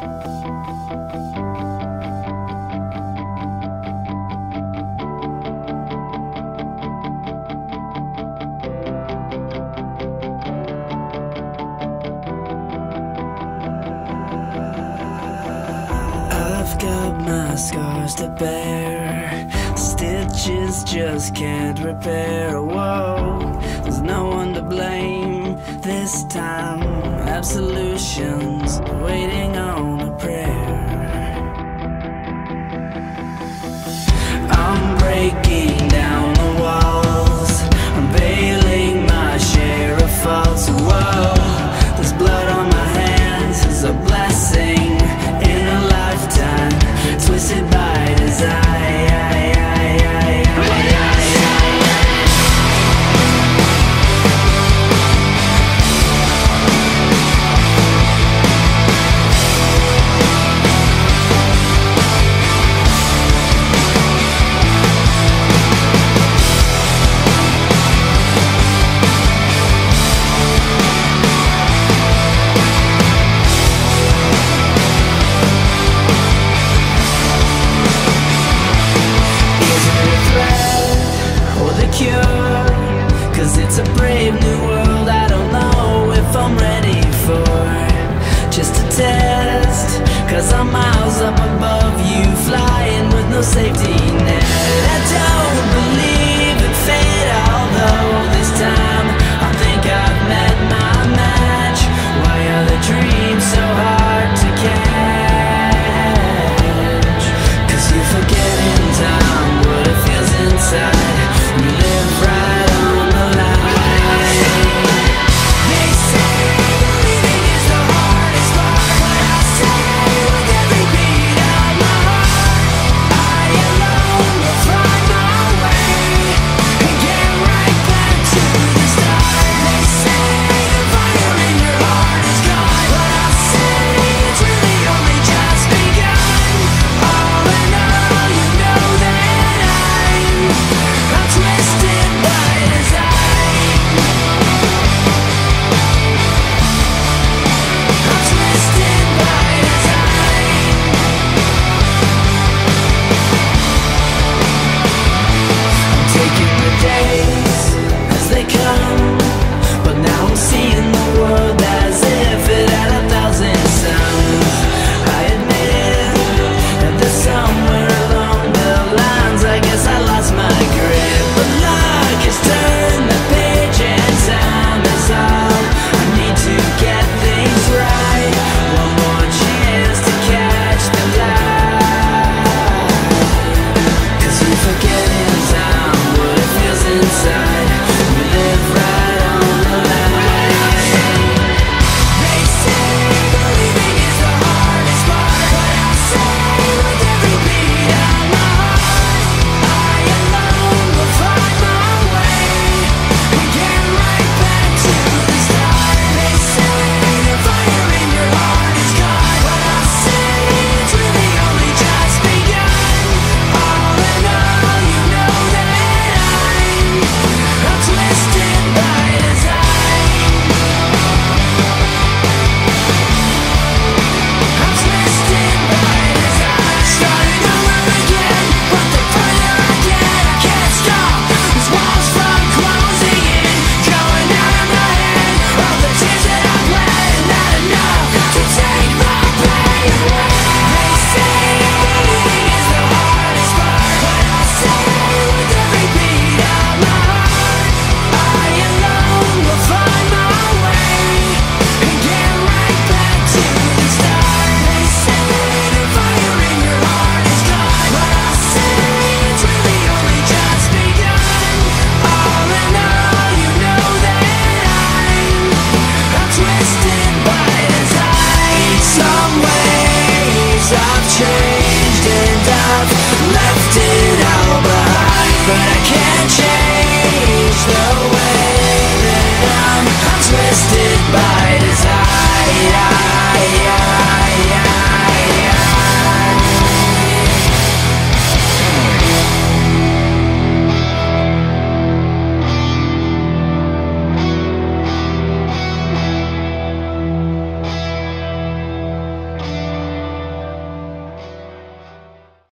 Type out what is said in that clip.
I've got my scars to bear, stitches just can't repair. Whoa, there's no one to blame this time. Absolution's waiting on a prayer. I'm breaking down the walls, I'm bailing my share of faults. Whoa, there's blood on my hands, it's a blessing in a lifetime, twisted by desire. Cause it's a brave new world I don't know if I'm ready for. Just a test, cause I'm miles up above you, flying with no safety net. I don't believe in fate, although this time I think I've met my match. Why are the dreams so hard to catch? Cause you forget in time what it feels inside. You live right on the line. They say believing is the hardest part, but I say with every beat of my heart, I alone will find my way and get right back to the start. They say the fire in your heart is gone, but I say it's really only just begun. All in all, you know that I'm twisted by design. I'm twisted by design. I'm taking the days as they come, but now I'm seeing the world as if it had 1,000 suns. I admit it, that there's somewhere along the lines I guess I lost my grip. But luck has turned the page and time is all I need to get things right. One more chance to catch the light. Cause you forget in time what it feels inside. We live right on the line. They say believing is the hardest part, but I say with every beat of my heart, I alone will find my way and get right back to the start. They say the fire in your heart is gone, but I say it's really only just begun. All in all, you know that I'm twisted by design. I'm twisted by design. Starting over again, but the further I get, I can't stop. These walls from closing in, going out of my head. All the tears that I've bled, not enough to take my pain away. They say believing is the hardest part, but I say with every beat of my heart, I alone will find my way and get right back to the start. They say the fire in your heart is gone, but I say it's really only just begun. All in all, you know that I'm twisted by design. Some ways I've changed and I've left it all behind, but I can't change the way that I'm twisted by desire.